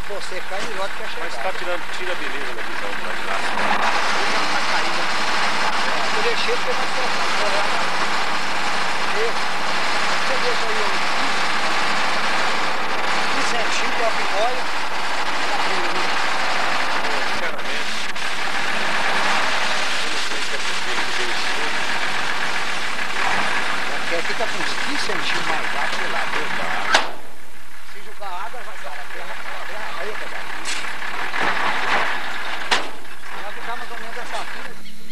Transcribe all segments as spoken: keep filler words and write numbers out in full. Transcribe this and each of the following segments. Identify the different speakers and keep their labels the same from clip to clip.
Speaker 1: Você cai melhor do que a chegada.
Speaker 2: Mas tá tirando, tira a beleza da visão pra trás.
Speaker 1: Ele não tá caindo. Eu deixei porque vai soltar. Você deixa aí uns quinze centímetros de apimóia.
Speaker 2: Sinceramente, eu não sei se é porque ele deu isso tudo.
Speaker 1: Porque aqui tá com uns quinze centímetros mais baixo lá, Deus da água. Se jogar água, vai sair a terra, aí eu pegar. Vai ficar mais ou menos essa altura.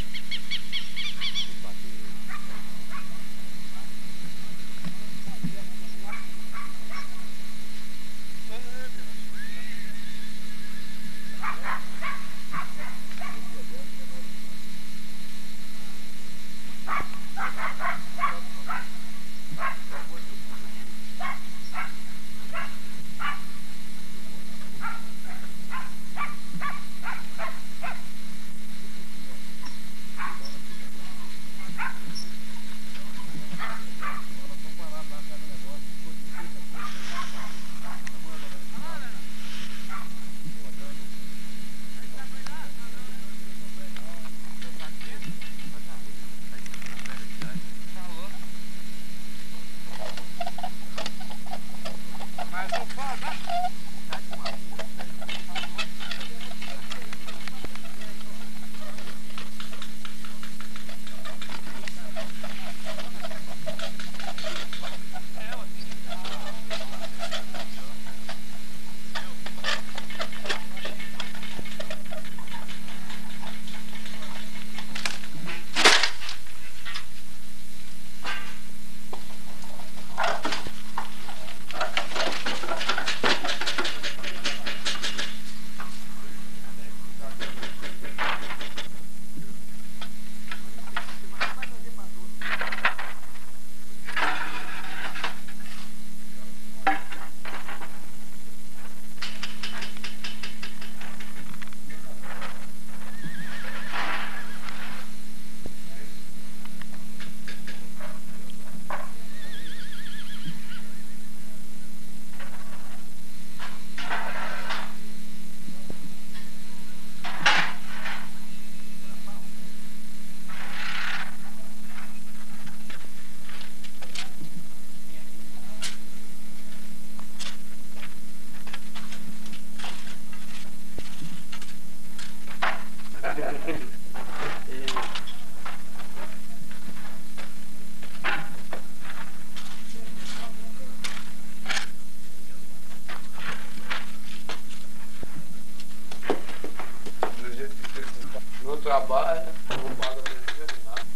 Speaker 3: No trabalho, não paga energia nem nada.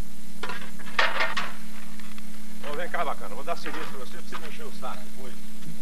Speaker 2: Ô, vem cá, bacana, vou dar serviço pra você pra você não encher o saco depois.